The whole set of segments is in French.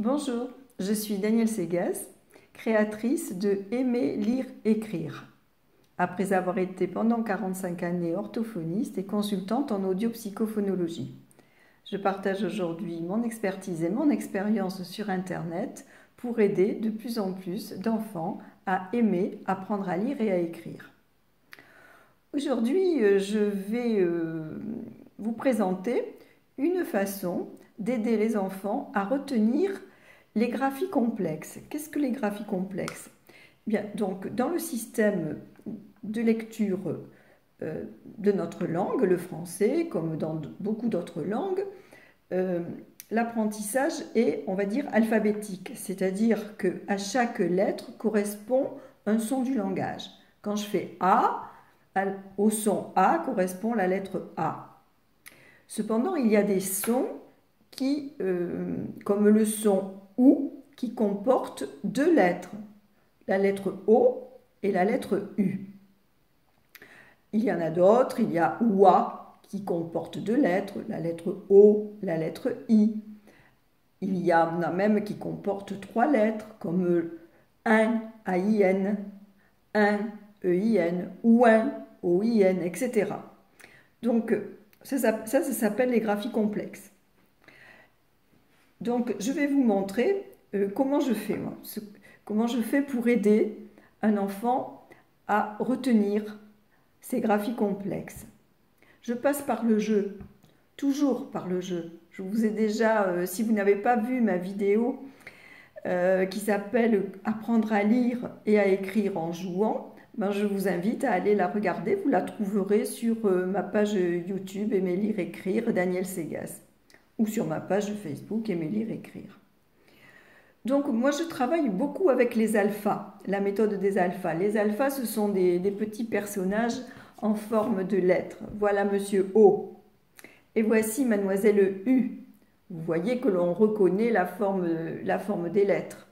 Bonjour, je suis Danielle Segas, créatrice de Aimer, lire, écrire. Après avoir été pendant 45 années orthophoniste et consultante en audio-psychophonologie. Je partage aujourd'hui mon expertise et mon expérience sur Internet pour aider de plus en plus d'enfants à aimer, apprendre à lire et à écrire. Aujourd'hui, je vais vous présenter une façon d'aider les enfants à retenir les graphies complexes. Qu'est-ce que les graphies complexes? Bien, donc, dans le système de lecture de notre langue, le français, comme dans beaucoup d'autres langues, l'apprentissage est, on va dire, alphabétique, c'est-à-dire qu'à chaque lettre correspond un son du langage. Quand je fais A, au son A correspond la lettre A. Cependant, il y a des sons qui, comme le son OU, qui comportent deux lettres, la lettre O et la lettre U. Il y en a d'autres, il y a OUA qui comporte deux lettres, la lettre O, la lettre I. Il y en a même qui comportent trois lettres, comme un, AIN, un, EIN, ou un, OIN, etc. Donc, ça s'appelle les graphies complexes. Donc, je vais vous montrer comment je fais, moi. Comment je fais pour aider un enfant à retenir ces graphies complexes. Je passe par le jeu, toujours par le jeu. Je vous ai déjà, si vous n'avez pas vu ma vidéo qui s'appelle « Apprendre à lire et à écrire en jouant », ben je vous invite à aller la regarder. Vous la trouverez sur ma page YouTube « Aimer lire écrire » Danielle Segas ou sur ma page Facebook « Aimer lire écrire ». Donc moi je travaille beaucoup avec les alphas, la méthode des alphas. Les alphas, ce sont des petits personnages en forme de lettres. Voilà Monsieur O et voici Mademoiselle U. Vous voyez que l'on reconnaît la forme des lettres.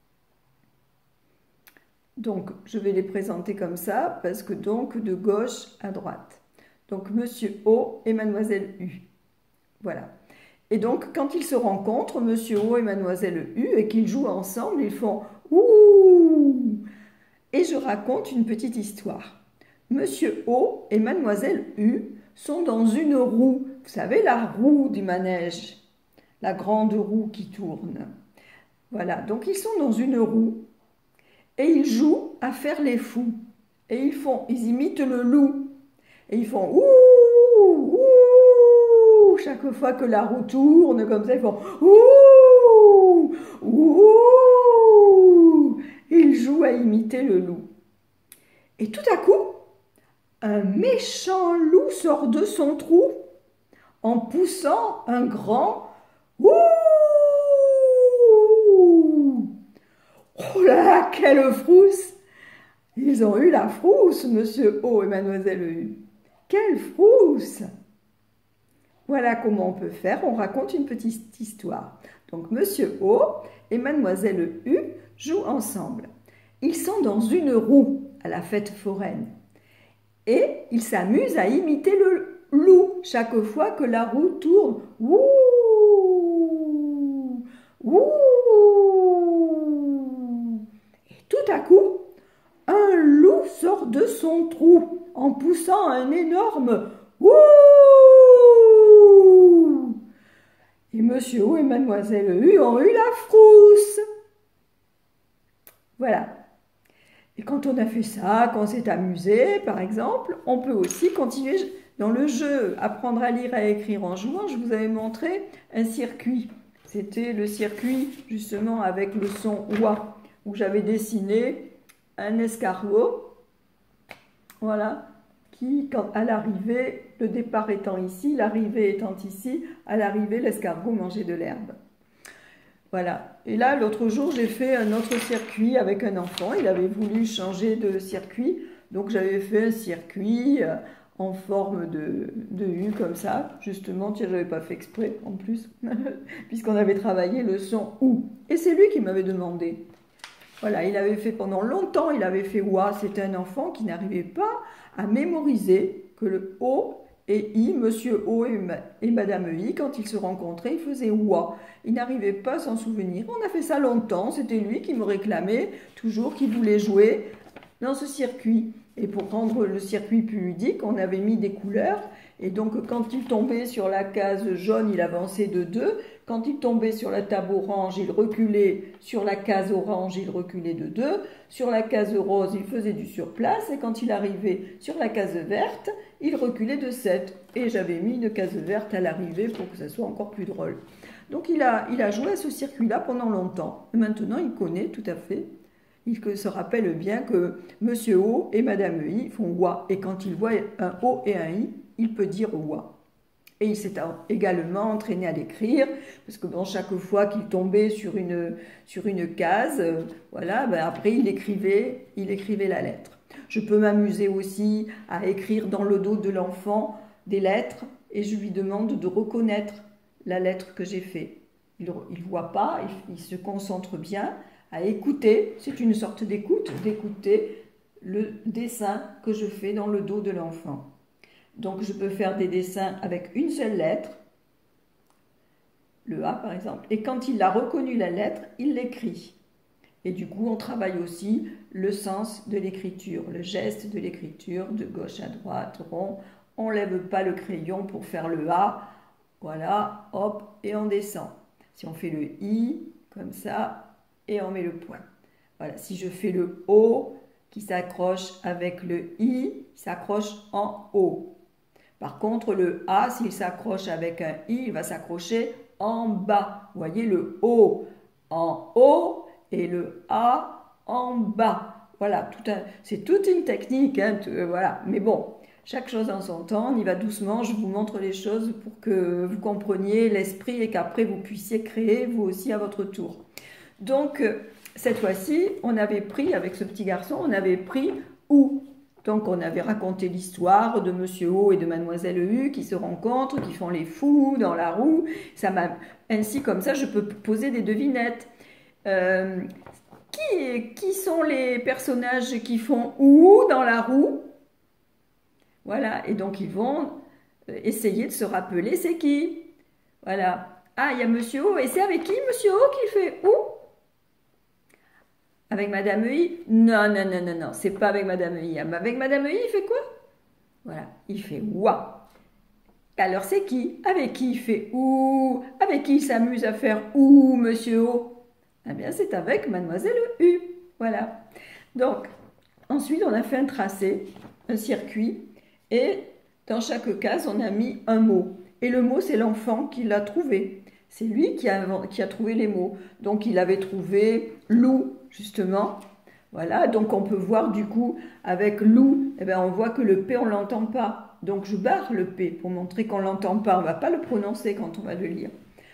Donc je vais les présenter comme ça parce que donc de gauche à droite. Donc Monsieur O et Mademoiselle U. Voilà. Et donc, quand ils se rencontrent, Monsieur O et Mademoiselle U, et qu'ils jouent ensemble, ils font « Ouh !» Et je raconte une petite histoire. Monsieur O et Mademoiselle U sont dans une roue. Vous savez, la roue du manège, la grande roue qui tourne. Voilà, donc ils sont dans une roue et ils jouent à faire les fous. Et ils imitent le loup. Et ils font « Ouh !» Chaque fois que la roue tourne, comme ça, ils font ouh, ouh. Ils jouent à imiter le loup. Et tout à coup, un méchant loup sort de son trou en poussant un grand ouh. Oh là là, quelle frousse! Ils ont eu la frousse, Monsieur O et Mademoiselle U. Quelle frousse! Voilà comment on peut faire, on raconte une petite histoire. Donc Monsieur O et Mademoiselle U jouent ensemble. Ils sont dans une roue à la fête foraine et ils s'amusent à imiter le loup chaque fois que la roue tourne. Ouh, ouh. Et tout à coup, un loup sort de son trou en poussant un énorme ouh. Et Monsieur O et Mademoiselle U ont eu la frousse. Voilà. Et quand on a fait ça, quand on s'est amusé, par exemple, on peut aussi continuer dans le jeu. Apprendre à lire et à écrire en jouant, je vous avais montré un circuit. C'était le circuit, justement, avec le son « oua », où j'avais dessiné un escargot. Voilà. Qui, à l'arrivée, le départ étant ici, l'arrivée étant ici, à l'arrivée, l'escargot mangeait de l'herbe. Voilà. Et là, l'autre jour, j'ai fait un autre circuit avec un enfant. Il avait voulu changer de circuit. Donc, j'avais fait un circuit en forme de U, comme ça. Justement, tiens, je n'avais pas fait exprès, en plus, puisqu'on avait travaillé le son OU. Et c'est lui qui m'avait demandé. Voilà, il avait fait pendant longtemps, il avait fait OUA. C'était un enfant qui n'arrivait pas à mémoriser que le O et I, Monsieur O et Madame I, quand ils se rencontraient, ils faisaient ouah. Ils n'arrivaient pas à s'en souvenir. On a fait ça longtemps, c'était lui qui me réclamait toujours qu'il voulait jouer dans ce circuit. Et pour rendre le circuit plus ludique, on avait mis des couleurs. Et donc, quand il tombait sur la case jaune, il avançait de 2. Quand il tombait sur la table orange, il reculait. Sur la case orange, il reculait de 2. Sur la case rose, il faisait du surplace. Et quand il arrivait sur la case verte, il reculait de 7. Et j'avais mis une case verte à l'arrivée pour que ça soit encore plus drôle. Donc, il a joué à ce circuit-là pendant longtemps. Et maintenant, il connaît tout à fait. Il se rappelle bien que Monsieur O et Madame I font ouah. Et quand il voit un O et un I, il peut dire ouah. Et il s'est également entraîné à l'écrire, parce que bon, chaque fois qu'il tombait sur une case, voilà, ben après il écrivait la lettre. Je peux m'amuser aussi à écrire dans le dos de l'enfant des lettres, et je lui demande de reconnaître la lettre que j'ai faite. Il ne voit pas, il se concentre bien à écouter, c'est une sorte d'écoute, d'écouter le dessin que je fais dans le dos de l'enfant. Donc je peux faire des dessins avec une seule lettre, le A par exemple, et quand il a reconnu la lettre, il l'écrit. Et du coup, on travaille aussi le sens de l'écriture, le geste de l'écriture, de gauche à droite, rond. On ne lève pas le crayon pour faire le A, voilà, hop, et on descend. Si on fait le I, comme ça, et on met le point. Voilà, si je fais le O qui s'accroche avec le I, il s'accroche en haut. Par contre, le A, s'il s'accroche avec un I, il va s'accrocher en bas. Vous voyez le O en haut et le A en bas. Voilà, c'est toute une technique. Hein, voilà. Mais bon, chaque chose en son temps, on y va doucement. Je vous montre les choses pour que vous compreniez l'esprit et qu'après vous puissiez créer vous aussi à votre tour. Donc, cette fois-ci, on avait pris, avec ce petit garçon, on avait pris OU. Donc, on avait raconté l'histoire de Monsieur O et de Mademoiselle U qui se rencontrent, qui font les fous dans la roue. Ainsi, comme ça, je peux poser des devinettes. Qui sont les personnages qui font OU dans la roue? Voilà, et donc ils vont essayer de se rappeler c'est qui. Voilà. Ah, il y a Monsieur O, et c'est avec qui Monsieur O qui fait OU? Avec Madame I? Non, non, non, non, non, c'est pas avec Madame I. Avec Madame I, il fait quoi? Voilà, il fait ouah. Alors c'est qui? Avec qui il fait ouh? Avec qui il s'amuse à faire ouh, Monsieur O? Eh bien, c'est avec Mademoiselle U. Voilà. Donc, ensuite, on a fait un tracé, un circuit, et dans chaque case, on a mis un mot. Et le mot, c'est l'enfant qui l'a trouvé. C'est lui qui a trouvé les mots. Donc, il avait trouvé loup, justement. Voilà, donc on peut voir du coup, avec loup, eh bien, on voit que le P, on ne l'entend pas. Donc, je barre le P pour montrer qu'on ne l'entend pas. On ne va pas le prononcer quand on va le lire.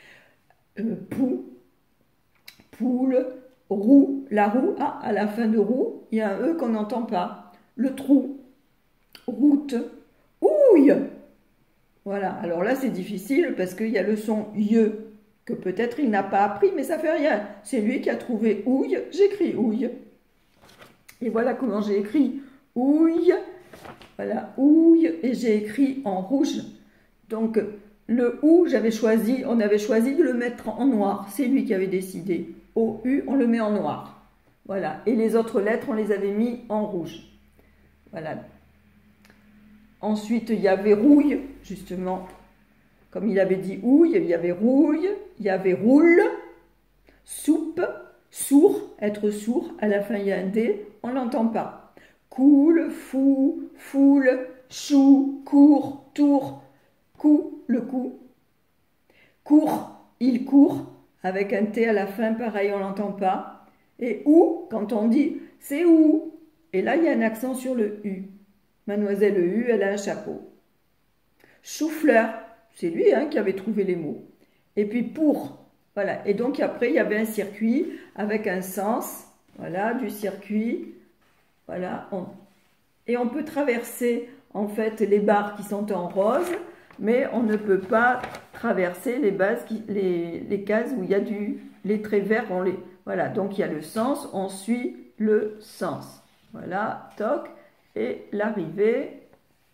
Poule, roue. La roue, ah, à la fin de roue, il y a un E qu'on n'entend pas. Le trou, route, ouille. Voilà, alors là c'est difficile parce qu'il y a le son IE que peut-être il n'a pas appris, mais ça fait rien. C'est lui qui a trouvé ouille, j'écris ouille. Et voilà comment j'ai écrit ouille. Voilà, ouille, et j'ai écrit en rouge. Donc le OU, on avait choisi de le mettre en noir. C'est lui qui avait décidé. OU, on le met en noir. Voilà, et les autres lettres, on les avait mis en rouge. Voilà. Ensuite, il y avait rouille, justement. Comme il avait dit ouille, il y avait rouille, il y avait roule, soupe, sourd, être sourd. À la fin, il y a un D, on ne l'entend pas. Coule, fou, foule, chou, court, tour, coup, le coup. Court, il court, avec un T à la fin, pareil, on ne l'entend pas. Et où, quand on dit, c'est où? Et là, il y a un accent sur le U. Mademoiselle U, elle a un chapeau. Chou-fleur, c'est lui qui avait trouvé les mots. Et puis pour, voilà. Et donc après, il y avait un circuit avec un sens, voilà, du circuit. Voilà. Et on peut traverser, en fait, les barres qui sont en rose, mais on ne peut pas traverser les cases où il y a les traits verts. Voilà, donc il y a le sens, on suit le sens. Voilà, toc. Et l'arrivée,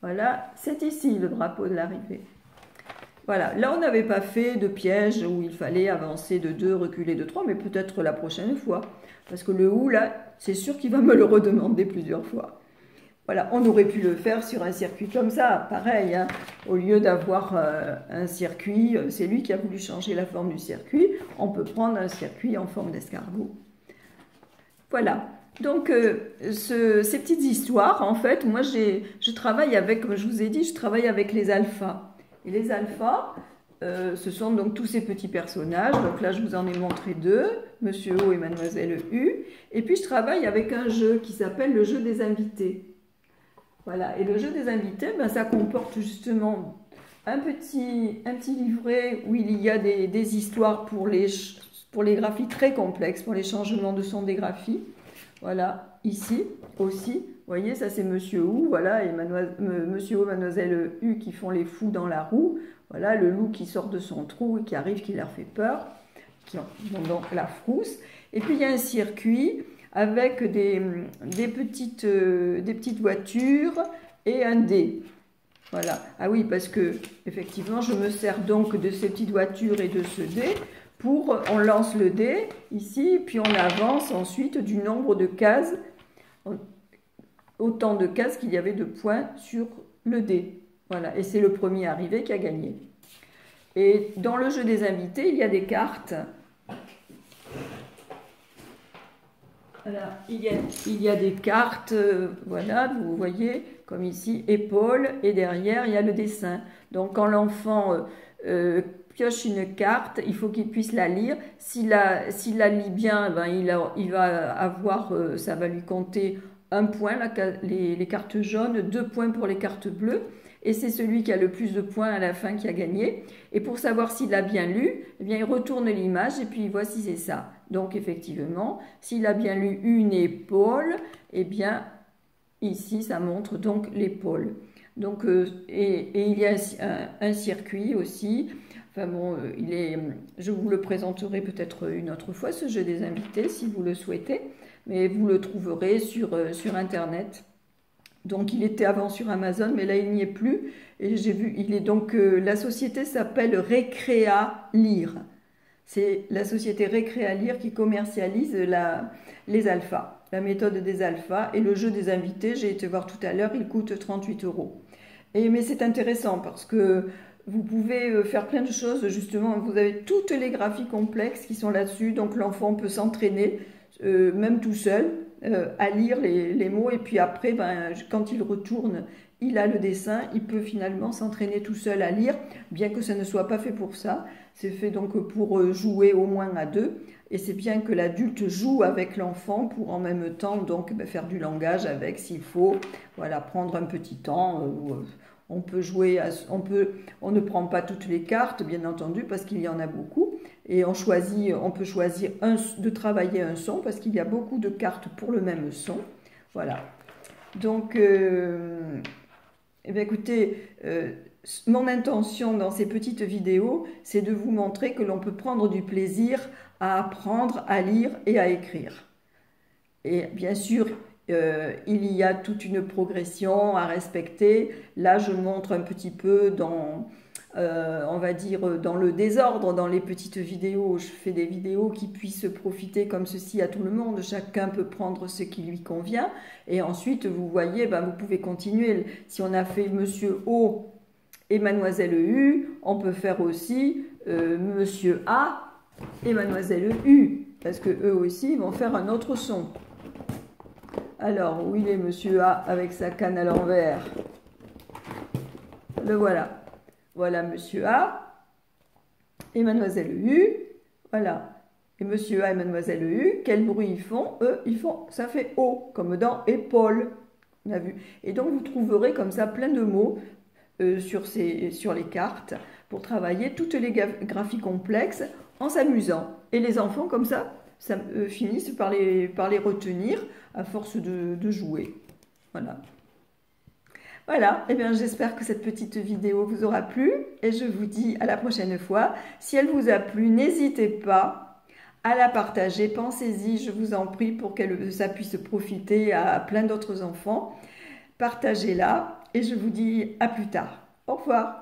Voilà, c'est ici le drapeau de l'arrivée. Voilà, là on n'avait pas fait de piège où il fallait avancer de 2, reculer de 3, mais peut-être la prochaine fois. Parce que le ou là, c'est sûr qu'il va me le redemander plusieurs fois. Voilà, on aurait pu le faire sur un circuit comme ça, pareil, hein. Au lieu d'avoir un circuit, c'est lui qui a voulu changer la forme du circuit, on peut prendre un circuit en forme d'escargot. Voilà, donc ces petites histoires, en fait, moi je travaille avec, comme je vous ai dit, je travaille avec les alphas. Et les alphas, ce sont donc tous ces petits personnages. Donc là, je vous en ai montré 2, Monsieur O et Mademoiselle U. Et puis, je travaille avec un jeu qui s'appelle le jeu des invités. Voilà, et le jeu des invités, ben, ça comporte justement un petit livret où il y a des histoires pour les graphies très complexes, pour les changements de son des graphies. Voilà, ici aussi, vous voyez, ça c'est Monsieur O, voilà, et Monsieur O, Mademoiselle U qui font les fous dans la roue. Voilà, le loup qui sort de son trou et qui arrive, qui leur fait peur, qui ont donc la frousse. Et puis il y a un circuit avec des petites voitures et un dé. Voilà. Ah oui, parce que effectivement, je me sers donc de ces petites voitures et de ce dé pour, on lance le dé ici, puis on avance ensuite du nombre de cases, autant de cases qu'il y avait de points sur le dé. Voilà, et c'est le premier arrivé qui a gagné. Et dans le jeu des invités, il y a des cartes. Voilà, il y a des cartes, voilà, vous voyez, comme ici, épaule, et derrière, il y a le dessin. Donc, quand l'enfant pioche une carte, il faut qu'il puisse la lire. S'il la lit bien, ben, il va avoir, ça va lui compter 1 point, les cartes jaunes, 2 points pour les cartes bleues. Et c'est celui qui a le plus de points à la fin qui a gagné. Et pour savoir s'il a bien lu, eh bien, il retourne l'image et puis il voit si c'est ça. Donc effectivement, s'il a bien lu une épaule, eh bien ici ça montre donc l'épaule. Donc et il y a un circuit aussi. Enfin bon, je vous le présenterai peut-être une autre fois, ce jeu des invités, si vous le souhaitez, mais vous le trouverez sur Internet. Donc il était avant sur Amazon, mais là il n'y est plus. Et j'ai vu, il est donc la société s'appelle Récréa Lire. C'est la société Récréa Lire qui commercialise les alphas, la méthode des alphas et le jeu des invités. J'ai été voir tout à l'heure, il coûte 38 €. Mais c'est intéressant parce que vous pouvez faire plein de choses. Justement, vous avez toutes les graphies complexes qui sont là-dessus. Donc l'enfant peut s'entraîner, même tout seul, à lire les mots. Et puis après, ben, quand il retourne, il a le dessin. Il peut finalement s'entraîner tout seul à lire, bien que ça ne soit pas fait pour ça. C'est fait donc pour jouer au moins à 2. Et c'est bien que l'adulte joue avec l'enfant pour en même temps donc faire du langage avec s'il faut. Voilà, prendre un petit temps. On peut jouer, on ne prend pas toutes les cartes, bien entendu, parce qu'il y en a beaucoup. Et on peut choisir de travailler un son, parce qu'il y a beaucoup de cartes pour le même son. Voilà. Donc, eh bien, écoutez, mon intention dans ces petites vidéos, c'est de vous montrer que l'on peut prendre du plaisir à apprendre, à lire et à écrire. Et bien sûr, il y a toute une progression à respecter. Là, je montre un petit peu dans, on va dire, dans le désordre, dans les petites vidéos. Je fais des vidéos qui puissent profiter comme ceci à tout le monde. Chacun peut prendre ce qui lui convient. Et ensuite, vous voyez, ben, vous pouvez continuer. Si on a fait Monsieur O et Mademoiselle U, on peut faire aussi Monsieur A et Mademoiselle U. Parce que eux aussi vont faire un autre son. Alors, où il est Monsieur A avec sa canne à l'envers? Le voilà. Voilà Monsieur A et Mademoiselle U. Voilà. Et Monsieur A et Mademoiselle U, quel bruit ils font? Eux, ça fait O, comme dans épaule. On a vu. Et donc, vous trouverez comme ça plein de mots sur les cartes pour travailler toutes les graphies complexes en s'amusant. Et les enfants, comme ça finissent par les retenir à force de jouer. Voilà. Voilà, et bien j'espère que cette petite vidéo vous aura plu et je vous dis à la prochaine fois. Si elle vous a plu, n'hésitez pas à la partager, pensez-y, je vous en prie, pour que ça puisse profiter à plein d'autres enfants. Partagez-la et je vous dis à plus tard. Au revoir.